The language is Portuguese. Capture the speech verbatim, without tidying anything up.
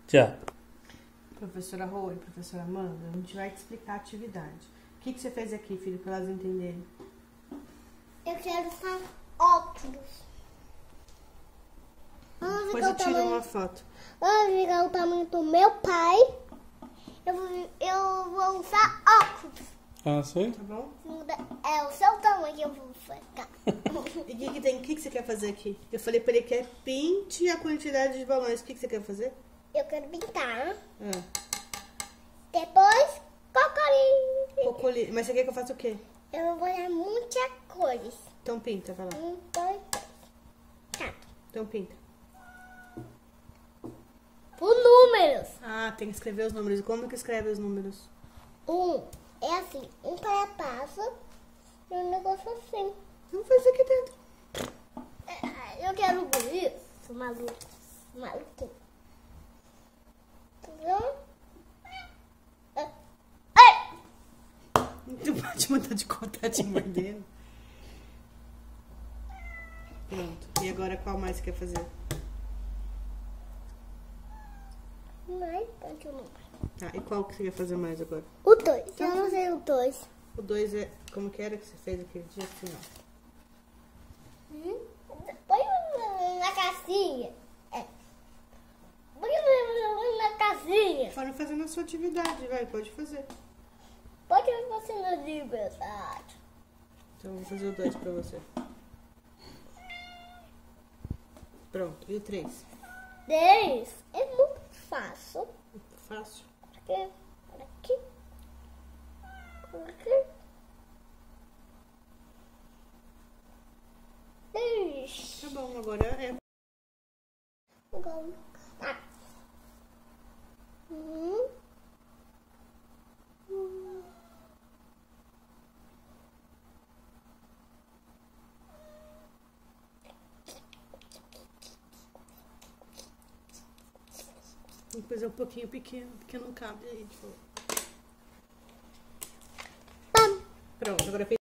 Já. Professora Rô e professora Amanda, a gente vai te explicar a atividade. O que, que você fez aqui, filho, para elas entenderem? Eu quero usar óculos. Vamos Depois ver eu o tiro tamanho. uma foto. Vamos ver o tamanho do meu pai. Eu vou, eu vou usar óculos. Ah, sei? Tá bom? É o seu tamanho que eu vou ficar. E o que, que tem? O que, que você quer fazer aqui? Eu falei para ele que é pinte a quantidade de balões. O que, que você quer fazer? Eu quero pintar. Ah, Depois, cocorinho. cocoli. Mas você quer que eu faça o quê? Eu vou botar muitas cores. Então pinta, vai lá. Um, dois, três. Tá. Então pinta. Por números. Ah, tem que escrever os números. E como que escreve os números? Um é assim, um para passo e um negócio assim. Vamos fazer aqui dentro. É, eu quero isso, maluco. Maluco. Entendeu? É. Tu pode mandar de contar te mordendo. Pronto. E agora qual mais você quer fazer? Mas pode o número. Tá, e qual que você quer fazer mais agora? O dois. Eu não sei o dois. O dois é... Como que era que você fez aquele dia? Assim, ó. Hum? Põe um na casinha. É. Põe um na casinha. Pode fazer na sua atividade, vai. Pode fazer. Pode você na liberdade. Então eu vou fazer o dois pra você. Pronto. E o três? Três é muito fácil. Fácil. Porque, olha aqui. Olha aqui. Três. Tá bom, agora é... Agora, tá. Um. Um. Tem que fazer um pouquinho pequeno, porque não cabe aí. Tipo... Pam. Pronto, agora fez.